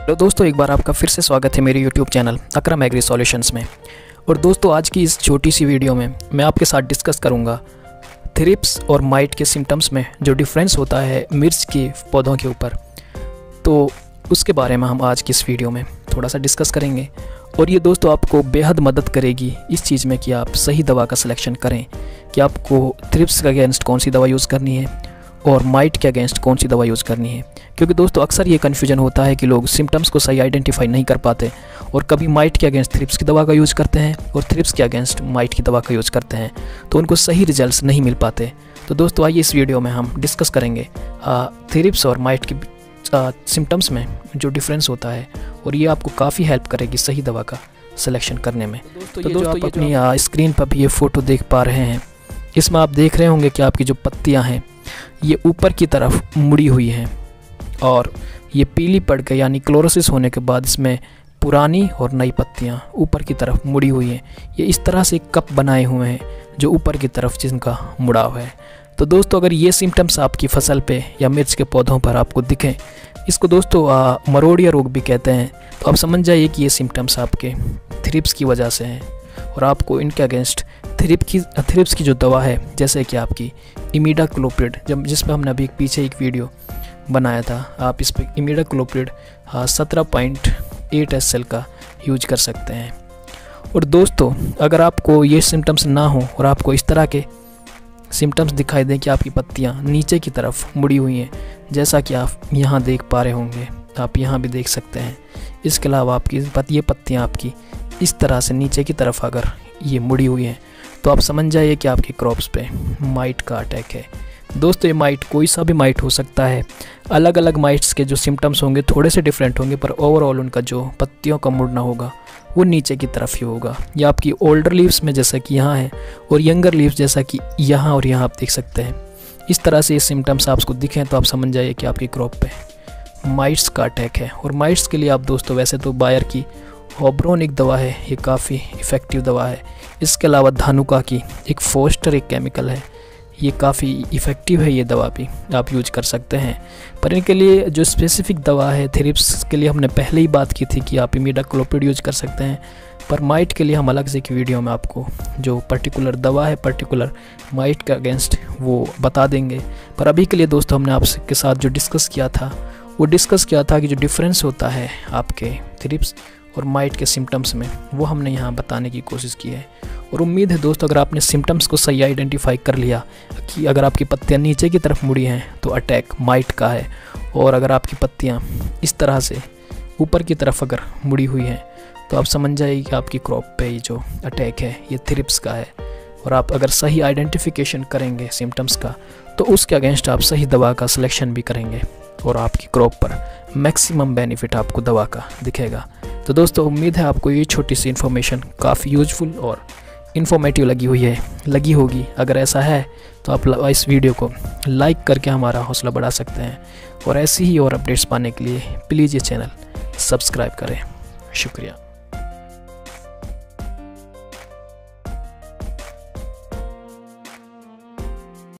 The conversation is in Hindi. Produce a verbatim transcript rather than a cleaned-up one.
तो दोस्तों एक बार आपका फिर से स्वागत है मेरे YouTube channel Akram Agri Solutions में। और दोस्तों आज की इस छोटी सी वीडियो में मैं आपके साथ डिस्कस करूंगा थ्रिप्स और माइट के सिम्टम्स में जो डिफरेंस होता है मिर्च के पौधों के ऊपर, तो उसके बारे में हम आज की इस वीडियो में थोड़ा सा डिस्कस करेंगे। और ये दोस्तों आपको बेहद मदद करेगी इस चीज़ में कि आप सही दवा का सिलेक्शन करें कि आपको थ्रिप्स के अगेंस्ट कौन सी दवा यूज़ करनी है और माइट के अगेंस्ट कौन सी दवा यूज़ करनी है। क्योंकि दोस्तों अक्सर ये कन्फ्यूजन होता है कि लोग सिम्टम्स को सही आइडेंटिफाई नहीं कर पाते और कभी माइट के अगेंस्ट थ्रिप्स की दवा का यूज़ करते हैं और थ्रिप्स के अगेंस्ट माइट की दवा का यूज़ करते हैं, तो उनको सही रिजल्ट्स नहीं मिल पाते। तो दोस्तों आइए इस वीडियो में हम डिस्कस करेंगे थ्रिप्स और माइट के सिम्टम्स में जो डिफरेंस होता है, और ये आपको काफ़ी हेल्प करेगी सही दवा का सिलेक्शन करने में। तो दोस्तों, तो दोस्तों आप अपनी स्क्रीन पर भी ये फ़ोटो देख पा रहे हैं, इसमें आप देख रहे होंगे कि आपकी जो पत्तियां हैं ये ऊपर की तरफ मुड़ी हुई हैं और ये पीली पड़ गई, यानी क्लोरोसिस होने के बाद इसमें पुरानी और नई पत्तियां ऊपर की तरफ मुड़ी हुई हैं। ये इस तरह से कप बनाए हुए हैं जो ऊपर की तरफ जिनका मुड़ाव है। तो दोस्तों अगर ये सिम्टम्स आपकी फसल पे या मिर्च के पौधों पर आपको दिखें, इसको दोस्तों आ, मरोड़िया रोग भी कहते हैं, तो आप समझ जाइए कि ये सिम्टम्स आपके थ्रिप्स की वजह से हैं और आपको इनके अगेंस्ट थ्रिप की थ्रिप्स की जो दवा है, जैसे कि आपकी इमिडाक्लोप्रिड, जब जिसमें हमने अभी एक पीछे एक वीडियो बनाया था, आप इस पर इमिडाक्लोप्रिड सत्रह पॉइंट एट एस एल का यूज कर सकते हैं। और दोस्तों अगर आपको ये सिम्टम्स ना हो और आपको इस तरह के सिम्टम्स दिखाई दें कि आपकी पत्तियां नीचे की तरफ मुड़ी हुई हैं, जैसा कि आप यहाँ देख पा रहे होंगे, आप यहाँ भी देख सकते हैं। इसके अलावा आपकी ये पत्तियाँ आपकी इस तरह से नीचे की तरफ अगर ये मुड़ी हुई हैं, तो आप समझ जाइए कि आपके क्रॉप्स पे माइट का अटैक है। दोस्तों ये माइट कोई सा भी माइट हो सकता है, अलग अलग माइट्स के जो सिम्टम्स होंगे थोड़े से डिफरेंट होंगे, पर ओवरऑल उनका जो पत्तियों का मुड़ना होगा वो नीचे की तरफ ही होगा। ये आपकी ओल्डर लीव्स में जैसा कि यहाँ है और यंगर लीव्स जैसा कि यहाँ और यहाँ आप देख सकते हैं। इस तरह से ये सिम्टम्स आपको दिखें तो आप समझ जाइए कि आपकी क्रॉप पे माइट्स का अटैक है। और माइट्स के लिए आप दोस्तों वैसे तो बायर की हॉब्रोन एक दवा है, ये काफ़ी इफ़ेक्टिव दवा है। इसके अलावा धानुका की एक फोस्टर एक केमिकल है, ये काफ़ी इफ़ेक्टिव है, ये दवा भी आप यूज कर सकते हैं। पर इनके लिए जो स्पेसिफिक दवा है थ्रिप्स के लिए हमने पहले ही बात की थी कि आप इमिडाक्लोप्रिड यूज कर सकते हैं, पर माइट के लिए हम अलग से की वीडियो में आपको जो पर्टिकुलर दवा है पर्टिकुलर माइट के अगेंस्ट वो बता देंगे। पर अभी के लिए दोस्तों हमने आपके साथ जो डिस्कस किया था वो डिस्कस किया था कि जो डिफरेंस होता है आपके थ्रिप्स और माइट के सिम्टम्स में, वो हमने यहाँ बताने की कोशिश की है। और उम्मीद है दोस्तों अगर आपने सिम्टम्स को सही आइडेंटिफाई कर लिया कि अगर आपकी पत्तियाँ नीचे की तरफ मुड़ी हैं तो अटैक माइट का है, और अगर आपकी पत्तियाँ इस तरह से ऊपर की तरफ अगर मुड़ी हुई हैं तो आप समझ जाइए कि आपकी क्रॉप पे ये जो अटैक है ये थ्रिप्स का है। और आप अगर सही आइडेंटिफिकेशन करेंगे सिम्टम्स का तो उसके अगेंस्ट आप सही दवा का सिलेक्शन भी करेंगे और आपकी क्रॉप पर मैक्सिमम बेनिफिट आपको दवा का दिखेगा। तो दोस्तों उम्मीद है आपको ये छोटी सी इन्फॉर्मेशन काफ़ी यूजफुल और इन्फॉर्मेटिव लगी हुई है लगी होगी। अगर ऐसा है तो आप इस वीडियो को लाइक करके हमारा हौसला बढ़ा सकते हैं, और ऐसी ही और अपडेट्स पाने के लिए प्लीज़ ये चैनल सब्सक्राइब करें। शुक्रिया।